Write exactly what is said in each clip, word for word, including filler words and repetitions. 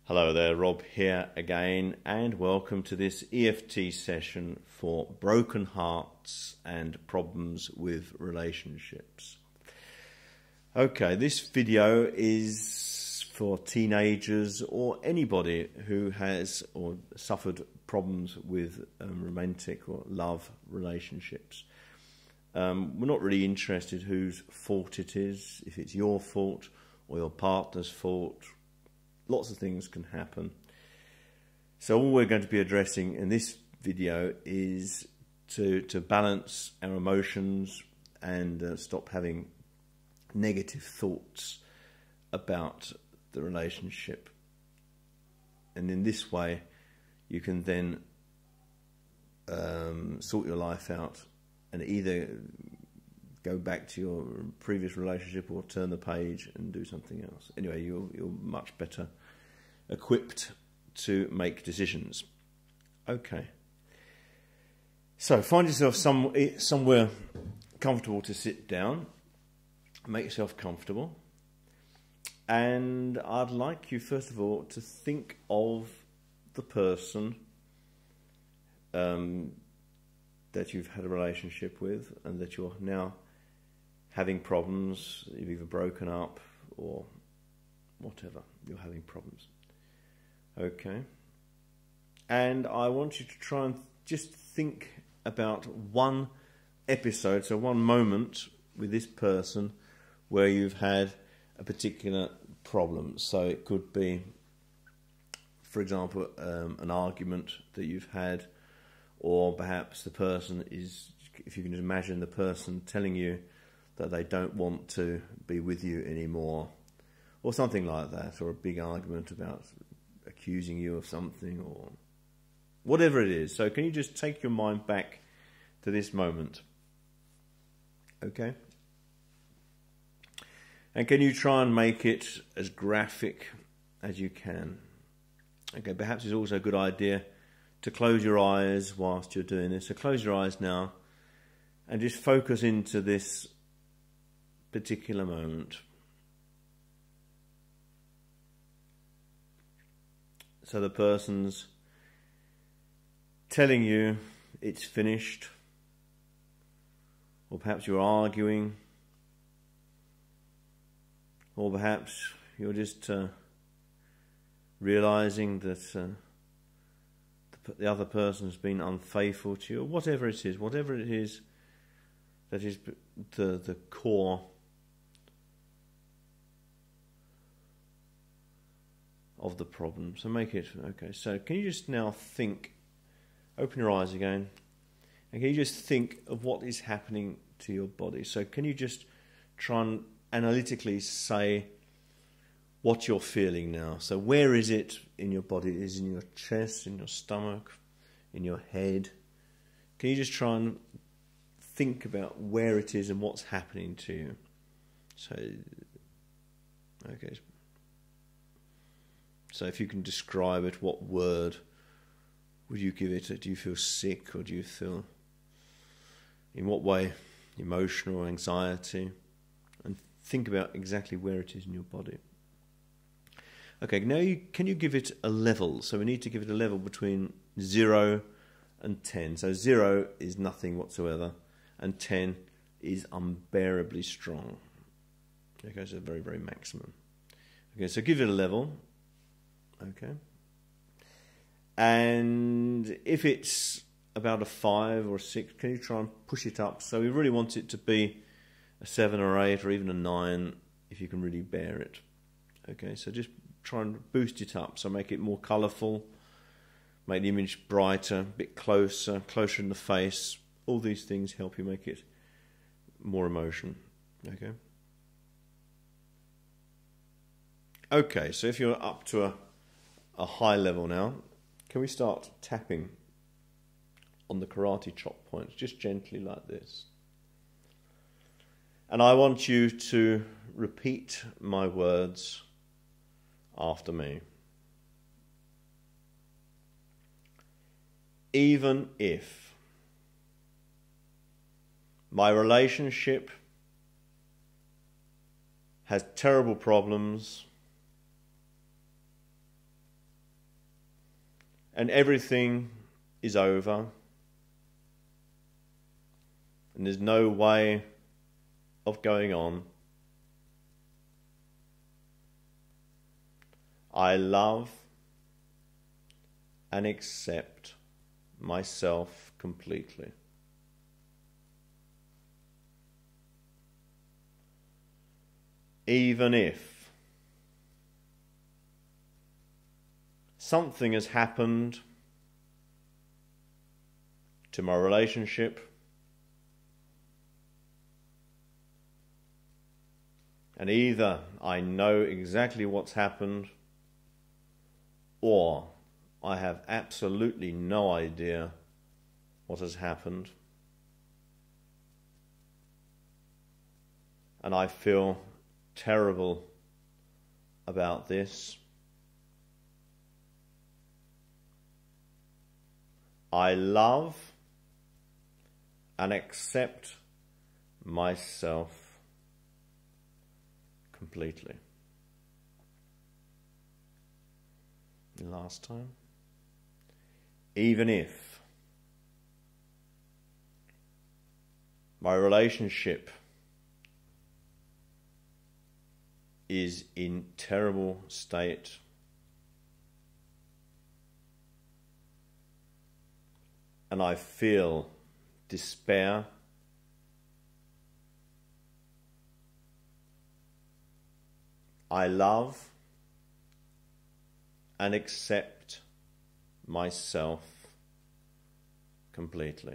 Hello there, Rob here again, and welcome to this E F T session for broken hearts and problems with relationships. Okay, this video is for teenagers or anybody who has or suffered problems with um, romantic or love relationships. Um, we're not really interested whose fault it is, if it's your fault or your partner's fault. Lots of things can happen. So all we're going to be addressing in this video is to, to balance our emotions and uh, stop having negative thoughts about the relationship. And in this way, you can then um, sort your life out and either go back to your previous relationship or turn the page and do something else. Anyway, you're, you're much better equipped to make decisions. Okay. So find yourself some, somewhere comfortable to sit down. Make yourself comfortable. And I'd like you, first of all, to think of the person um, that you've had a relationship with and that you're now having problems. You've either broken up or whatever. You're having problems. Okay. And I want you to try and just think about one episode, so one moment with this person where you've had a particular problem. So it could be, for example, um, an argument that you've had, or perhaps the person is, if you can imagine the person telling you that they don't want to be with you anymore, or something like that, or a big argument about accusing you of something, or whatever it is. So can you just take your mind back to this moment? Okay? And can you try and make it as graphic as you can? Okay, perhaps it's also a good idea to close your eyes whilst you're doing this. So close your eyes now and just focus into this particular moment. So the person's telling you it's finished, or perhaps you're arguing, or perhaps you're just uh, realizing that uh, the, the other person's been unfaithful to you, or whatever it is, whatever it is that is the, the core of the problem. So make it, okay, so can you just now think, open your eyes again, and can you just think of what is happening to your body? So can you just try and analytically say what you're feeling now? So where is it in your body? Is it in your chest, in your stomach, in your head? Can you just try and think about where it is and what's happening to you? So, okay. So if you can describe it, what word would you give it? Do you feel sick, or do you feel, in what way, emotional, anxiety? And think about exactly where it is in your body. Okay, now you, can you give it a level? So we need to give it a level between zero and ten. So zero is nothing whatsoever, and ten is unbearably strong. Okay, so very, very maximum. Okay, so give it a level. Okay. And if it's about a five or a six, can you try and push it up? So we really want it to be a seven or eight or even a nine if you can really bear it. Okay, so just try and boost it up. So make it more colourful, make the image brighter, a bit closer, closer in the face. All these things help you make it more emotion. Okay. Okay, so if you're up to a a high level now, can we start tapping on the karate chop points, just gently like this? And I want you to repeat my words after me. Even if my relationship has terrible problems, and everything is over, and there's no way of going on, I love and accept myself completely. Even if something has happened to my relationship, and either I know exactly what's happened, or I have absolutely no idea what has happened, and I feel terrible about this, I love and accept myself completely. Last time. Even if my relationship is in terrible state, and I feel despair, I love and accept myself completely.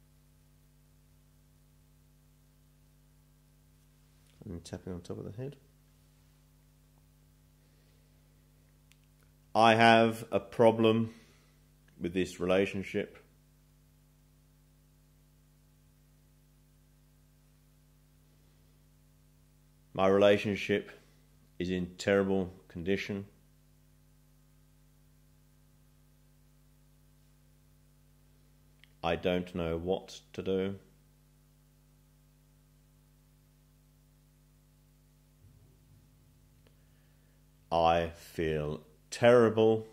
And tapping on top of the head. I have a problem with this relationship. My relationship is in terrible condition. I don't know what to do. I feel terrible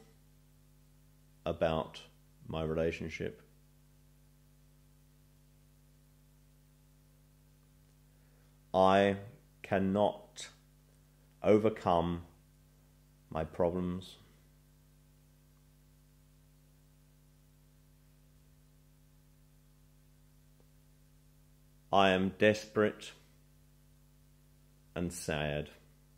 about my relationship. I cannot overcome my problems. I am desperate and sad.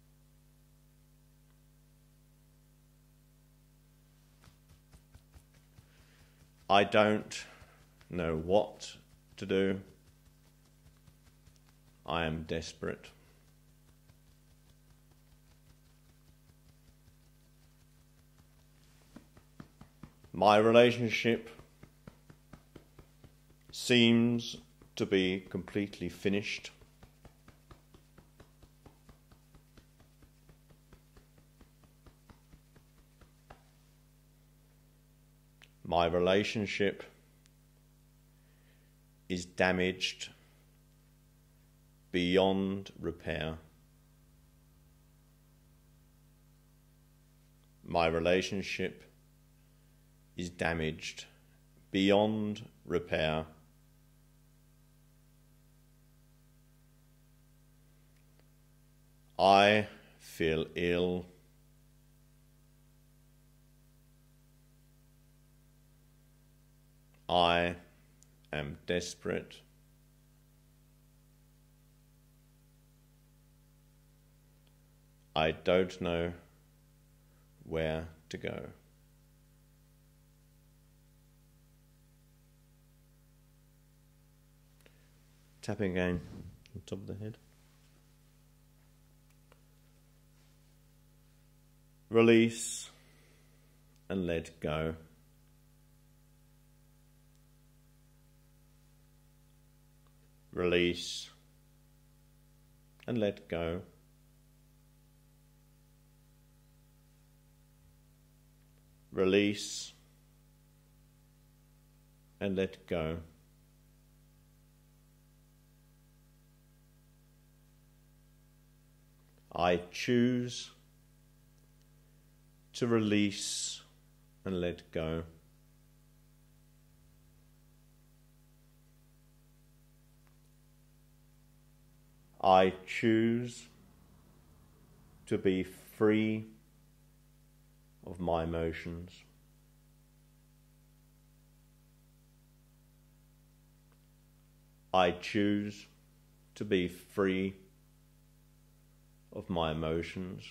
I don't know what to do. I am desperate. My relationship seems to be completely finished. My relationship is damaged beyond repair. My relationship is damaged beyond repair. I feel ill. I am desperate. I don't know where to go. Tapping again on top of the head. Release and let go. Release and let go. Release and let go. I choose to release and let go. I choose to be free of my emotions. I choose to be free of my emotions.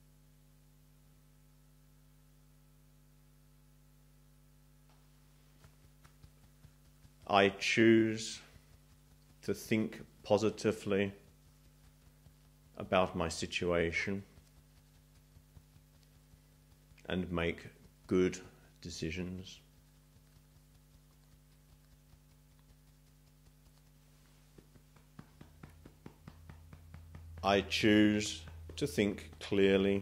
I choose to think positively about my situation and make good decisions. I choose to think clearly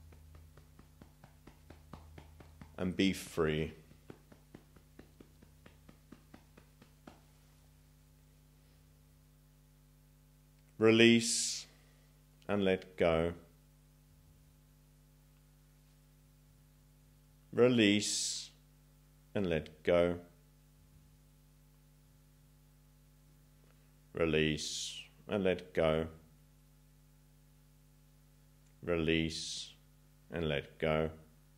and be free. Release and let go. Release and let go. Release and let go. Release and let go.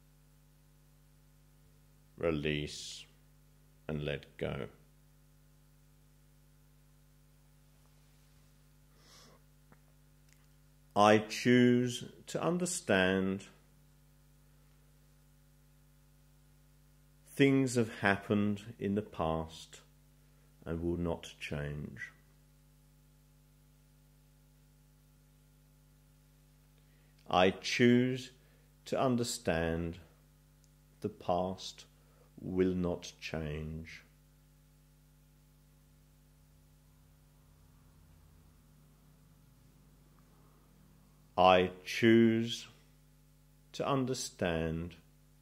Release and let go. I choose to understand things have happened in the past and will not change. I choose to understand the past will not change. I choose to understand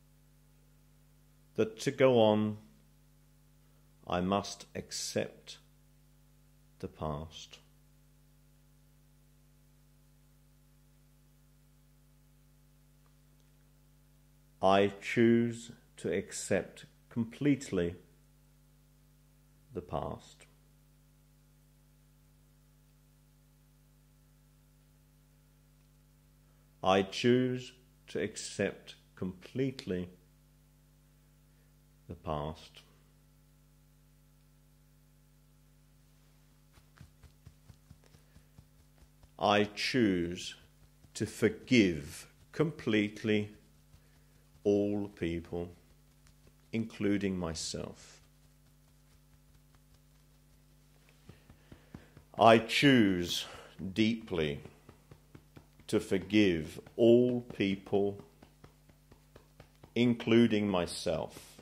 that to go on, I must accept the past. I choose to accept completely the past. I choose to accept completely the past. I choose to forgive completely all people, including myself. I choose deeply to forgive all people, including myself.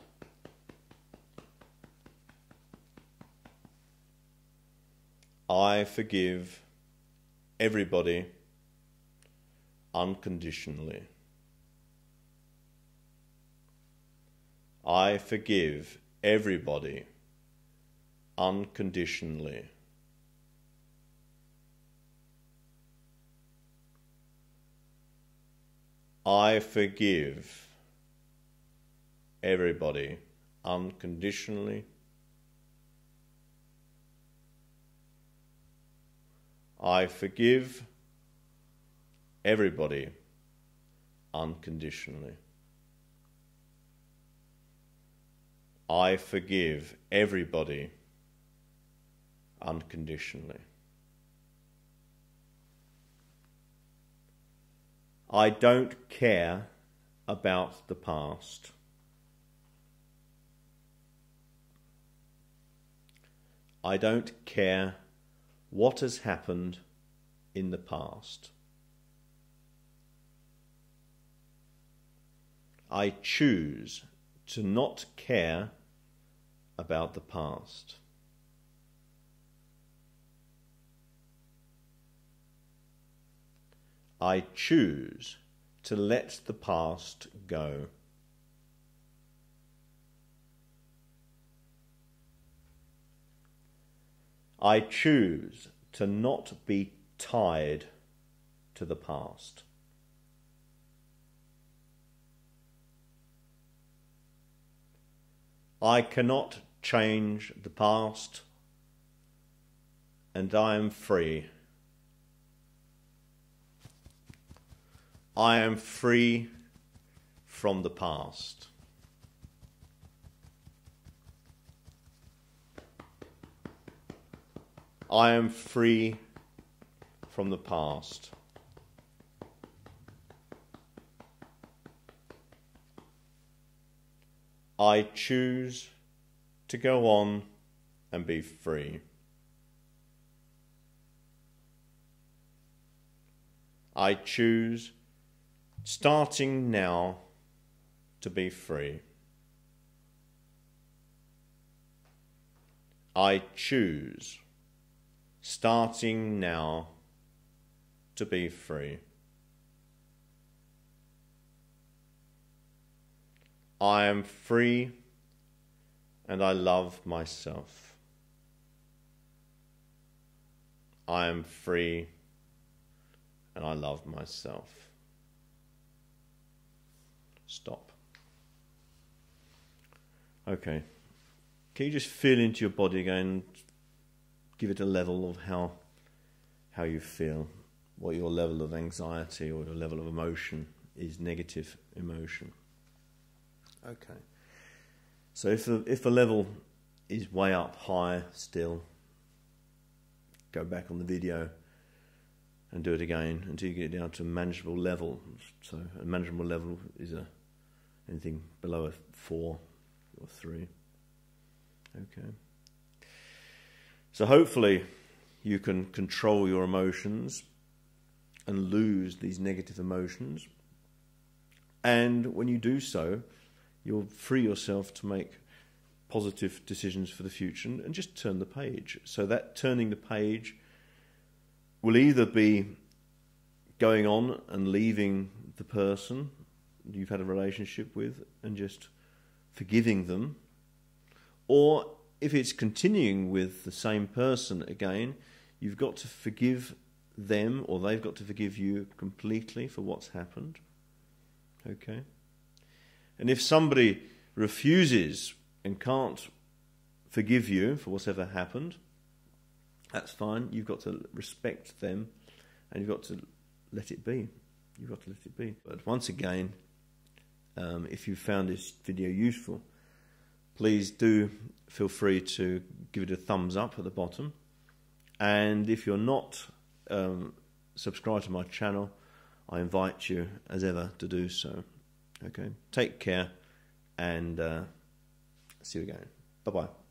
I forgive everybody unconditionally. I forgive everybody unconditionally. I forgive everybody unconditionally. I forgive everybody unconditionally. I forgive everybody unconditionally. I don't care about the past. I don't care what has happened in the past. I choose to not care about the past. I choose to let the past go. I choose to not be tied to the past. I cannot change the past, and I am free I am free from the past. I am free from the past. I choose to go on and be free. I choose, starting now, to be free. I choose, starting now, to be free. I am free and I love myself. I am free and I love myself. Stop. Okay. Can you just feel into your body again? Give it a level of how how you feel, what your level of anxiety or your level of emotion is, negative emotion. Okay. So if the, if the level is way up high still, go back on the video and do it again until you get down to a manageable level. So a manageable level is a anything below a four or three. Okay. So hopefully you can control your emotions and lose these negative emotions. And when you do so, you'll free yourself to make positive decisions for the future and just turn the page. So that turning the page will either be going on and leaving the person you've had a relationship with and just forgiving them, or if it's continuing with the same person again, you've got to forgive them, or they've got to forgive you completely for what's happened. Okay? And if somebody refuses and can't forgive you for whatever happened, that's fine. You've got to respect them and you've got to let it be. You've got to let it be. But once again, um, if you found this video useful, please do feel free to give it a thumbs up at the bottom. And if you're not um, subscribed to my channel, I invite you as ever to do so. Okay, take care and uh, see you again. Bye-bye.